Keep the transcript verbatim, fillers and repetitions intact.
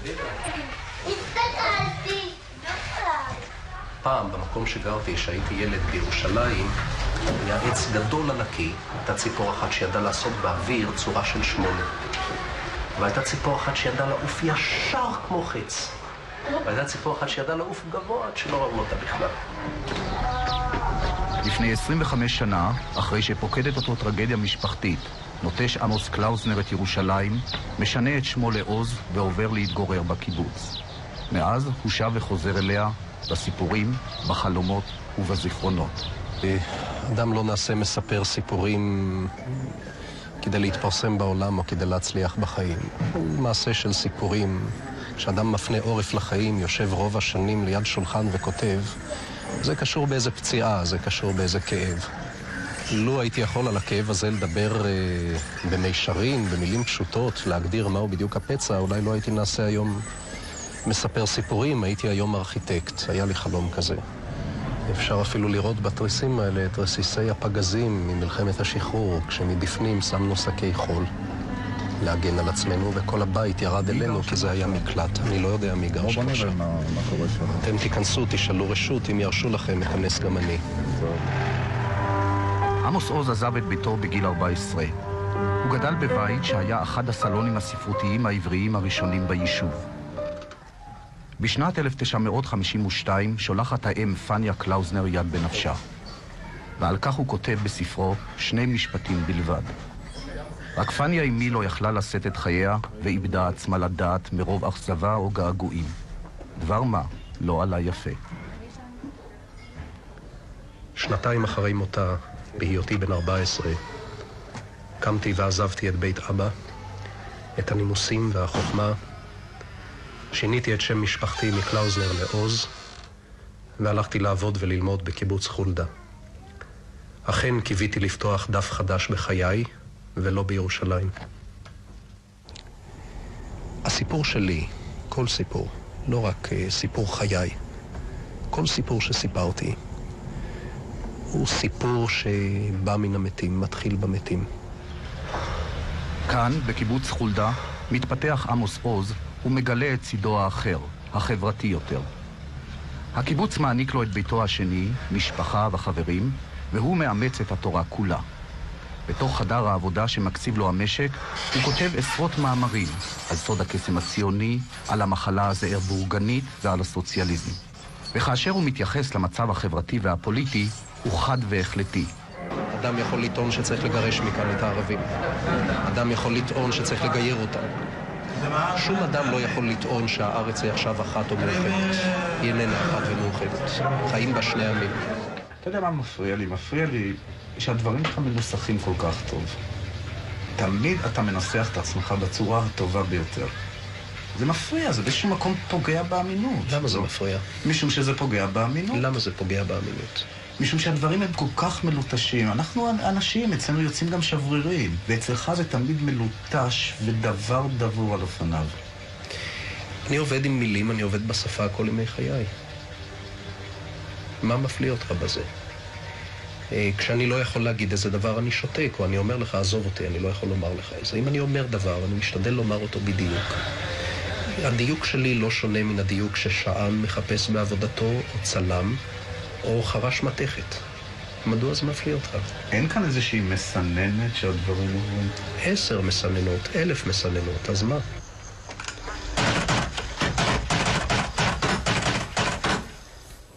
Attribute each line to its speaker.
Speaker 1: פעם, במקום שגרתי, שהייתי ילד בירושלים, היה עץ גדול ענקי, הייתה ציפור אחת שידעה לעשות באוויר צורה של שמונה. והייתה ציפור אחת שידעה לעוף ישר כמו חץ. והייתה ציפור אחת שידעה לעוף גבוה עד שלא ראו אותה בכלל.
Speaker 2: לפני עשרים וחמש שנה, אחרי שפוקדת אותו טרגדיה משפחתית, נוטש עמוס קלאוזנר את ירושלים, משנה את שמו לעוז ועובר להתגורר בקיבוץ. מאז הוא שב וחוזר אליה בסיפורים, בחלומות ובזיכרונות.
Speaker 1: אדם לא נעשה מספר סיפורים כדי להתפרסם בעולם או כדי להצליח בחיים. הוא מעשה של סיפורים. כשאדם מפנה עורף לחיים, יושב רוב השנים ליד שולחן וכותב, זה קשור באיזה פציעה, זה קשור באיזה כאב. לו הייתי יכול על הכאב הזה לדבר אה, במישרין, במילים פשוטות, להגדיר מהו בדיוק הפצע, אולי לא הייתי נעשה היום מספר סיפורים, הייתי היום ארכיטקט, היה לי חלום כזה. אפשר אפילו לראות בתריסים האלה את רסיסי הפגזים ממלחמת השחרור, כשמבפנים שמנו שקי חול להגן על עצמנו, וכל הבית ירד אלינו כי זה היה מקלט. אני לא יודע מי גר שם עכשיו. אתם תיכנסו, תשאלו רשות, אם ירשו לכם, אכנס גם אני.
Speaker 2: עמוס עוז עזב את ביתו בגיל ארבע עשרה. הוא גדל בבית שהיה אחד הסלונים הספרותיים העבריים הראשונים ביישוב. בשנת אלף תשע מאות חמישים ושתיים שולחת האם פניה קלאוזנר יד בנפשה. ועל כך הוא כותב בספרו שני משפטים בלבד. רק פניה אמי לא יכלה לשאת את חייה ואיבדה עצמה לדעת מרוב אכזבה או געגועים. דבר מה, לא עלה יפה.
Speaker 1: שנתיים אחרי מותה, בהיותי בן ארבע עשרה, קמתי ועזבתי את בית אבא, את הנימוסים והחוכמה, שיניתי את שם משפחתי מקלאוזנר לעוז, והלכתי לעבוד וללמוד בקיבוץ חולדה. אכן קיוויתי לפתוח דף חדש בחיי, ולא בירושלים. הסיפור שלי, כל סיפור, לא רק סיפור חיי, כל סיפור שסיפרתי, הוא סיפור שבא מן המתים, מתחיל במתים.
Speaker 2: כאן, בקיבוץ חולדה, מתפתח עמוס עוז ומגלה את צידו האחר, החברתי יותר. הקיבוץ מעניק לו את ביתו השני, משפחה וחברים, והוא מאמץ את התורה כולה. בתוך חדר העבודה שמקציב לו המשק, הוא כותב עשרות מאמרים על סוד הקסם הציוני, על המחלה הזעיר-בורגנית ועל הסוציאליזם. וכאשר הוא מתייחס למצב החברתי והפוליטי, הוא חד והחלטי.
Speaker 1: אדם יכול לטעון שצריך לגרש מכאן את הערבים. אדם יכול לטעון שצריך לגייר אותם. שום אדם לא יכול לטעון שהארץ היא עכשיו אחת או מאוחדת. היא איננה אחת ומאוחדת. חיים בה שני עמים.
Speaker 2: אתה יודע מה מפריע לי? מפריע לי שהדברים שלך מנוסחים כל כך טוב. תמיד אתה מנסח את עצמך בצורה הטובה ביותר. זה מפריע, זה באיזשהו מקום פוגע באמינות.
Speaker 1: למה זה מפריע?
Speaker 2: משום שזה פוגע באמינות.
Speaker 1: למה זה פוגע באמינות?
Speaker 2: משום שהדברים הם כל כך מלוטשים. אנחנו אנשים, אצלנו יוצאים גם שברירים, ואצלך זה תמיד מלוטש ודבר דבור על אופניו.
Speaker 1: אני עובד עם מילים, אני עובד בשפה כל ימי חיי. מה מפליא אותך בזה? כשאני לא יכול להגיד איזה דבר אני שותק, או אני אומר לך, עזוב אותי, אני לא יכול לומר לך איזה. אם אני אומר דבר, אני משתדל לומר אותו בדיוק. הדיוק שלי לא שונה מן הדיוק ששען מחפש בעבודתו, או צלם, או חרש מתכת. מדוע זה מפליא אותך?
Speaker 2: אין כאן איזושהי מסננת שהדברים עוברים?
Speaker 1: עשר מסננות, אלף מסננות, אז מה?